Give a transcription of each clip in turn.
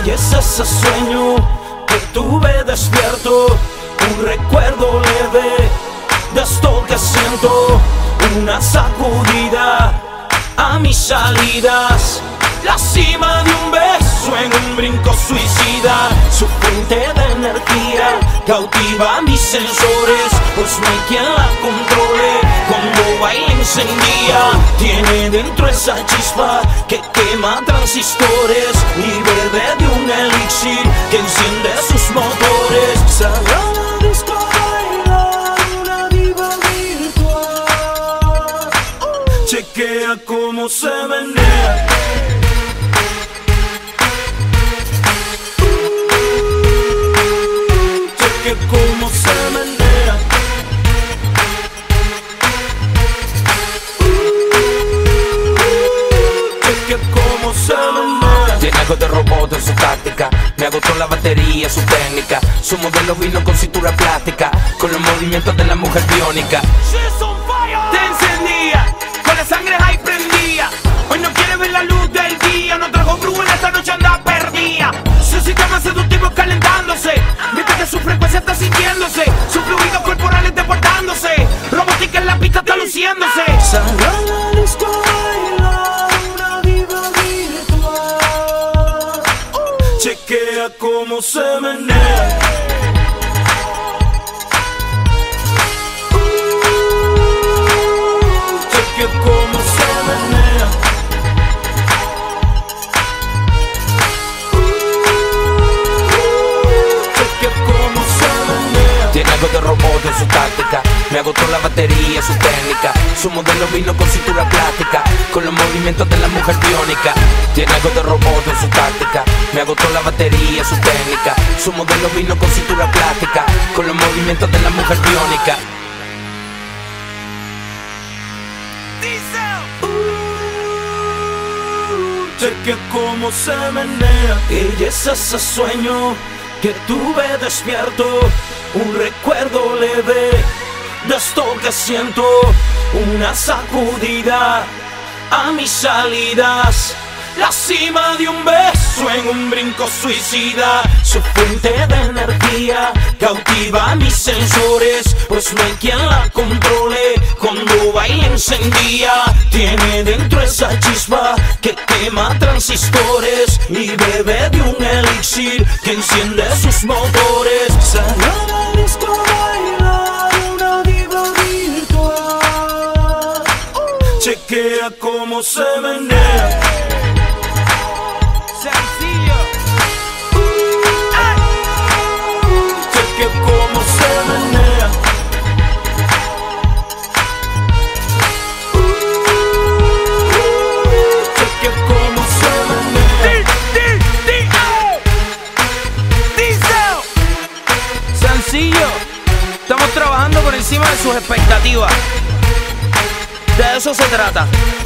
Y es ese sueño que tuve despierto, un recuerdo leve de esto que siento, una sacudida a mis salidas, la cima de un beso en un brinco suicida. Su fuente de energía cautiva mis sensores, pues no hay quien la controle. Cuando baila encendida, tiene dentro esa chispa que quema transistores y bebe de un elixir que enciende sus motores. Sagrada disco baila una diva virtual. Chequea cómo se menea. Cómo se menea. Cheque cómo se menea. Tiene algo de robot en su táctica, me agotó la batería, su técnica. Su modelo vino con cintura plástica, con los movimientos de la mujer biónica. Te encendía, con la sangre ahí prendía. Hoy no quiere ver la luz del día, no trajo brujo en esta noche anda perdida. Su sistema seductivo calentándose, mientras que su frecuencia está sintiéndose, sus fluidos corporales deportándose, robótica en la pista está luciéndose. Sagrada disco baila una diva virtual. Chequea cómo se menea. Chequea cómo se menea. Tiene algo de robot en su táctica, me agotó la batería, su técnica. Su modelo vino con cintura plástica, con los movimientos de la mujer biónica. Tiene algo de robot en su táctica, me agotó la batería, su técnica. Su modelo vino con cintura plástica, con los movimientos de la mujer biónica. Chequea cómo se menea. Y es ese sueño que tuve despierto, un recuerdo leve de esto que siento, una sacudida a mis salidas, la cima de un beso en un brinco suicida. Su fuente de energía cautiva mis sensores, pues no hay quien la controle. Cuando baila encendida, tiene dentro esa chispa que quema transistores y bebe de un elixir que enciende sus motores. Sagrada disco baila una diva virtual. Chequea cómo se menea. Sencillo. Chequea cómo se menea. Chequea cómo se menea. Sencillo. Estamos trabajando por encima de sus expectativas. De eso se trata.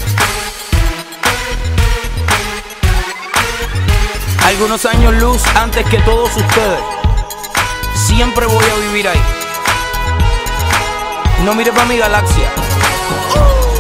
Algunos años luz antes que todos ustedes. Siempre voy a vivir ahí. No mires para mi galaxia.